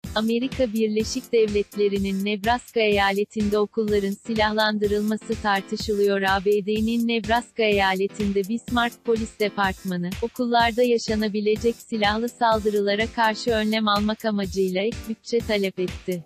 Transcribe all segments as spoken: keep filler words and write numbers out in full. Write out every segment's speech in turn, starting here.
Amerika Birleşik Devletleri'nin Nebraska eyaletinde okulların silahlandırılması tartışılıyor. A B D'nin Nebraska eyaletinde Bismarck Polis Departmanı, okullarda yaşanabilecek silahlı saldırılara karşı önlem almak amacıyla ek bütçe talep etti.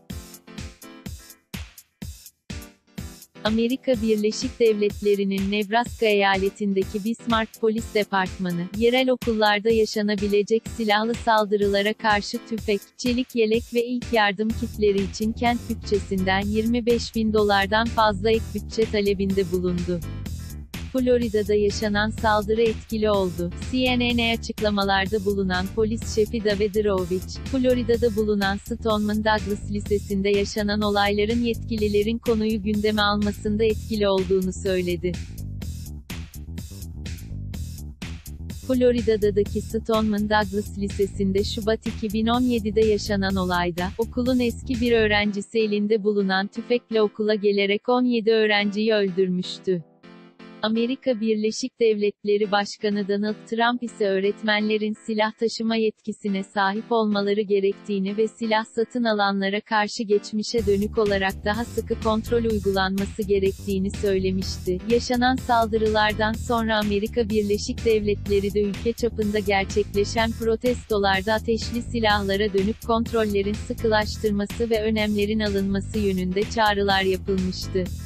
Amerika Birleşik Devletleri'nin Nebraska eyaletindeki Bismarck Polis Departmanı, yerel okullarda yaşanabilecek silahlı saldırılara karşı tüfek, çelik yelek ve ilk yardım kitleri için kent bütçesinden yirmi beş bin dolardan fazla ek bütçe talebinde bulundu. Florida'da yaşanan saldırı etkili oldu. C N N'e açıklamalarda bulunan polis şefi David Rovich, Florida'da bulunan Stoneman Douglas Lisesi'nde yaşanan olayların yetkililerin konuyu gündeme almasında etkili olduğunu söyledi. Florida'daki Stoneman Douglas Lisesi'nde Şubat iki bin on yedi'de yaşanan olayda, okulun eski bir öğrencisi elinde bulunan tüfekle okula gelerek on yedi öğrenciyi öldürmüştü. Amerika Birleşik Devletleri Başkanı Donald Trump ise öğretmenlerin silah taşıma yetkisine sahip olmaları gerektiğini ve silah satın alanlara karşı geçmişe dönük olarak daha sıkı kontrol uygulanması gerektiğini söylemişti. Yaşanan saldırılardan sonra Amerika Birleşik Devletleri de ülke çapında gerçekleşen protestolarda ateşli silahlara dönük kontrollerin sıkılaştırması ve önlemlerin alınması yönünde çağrılar yapılmıştı.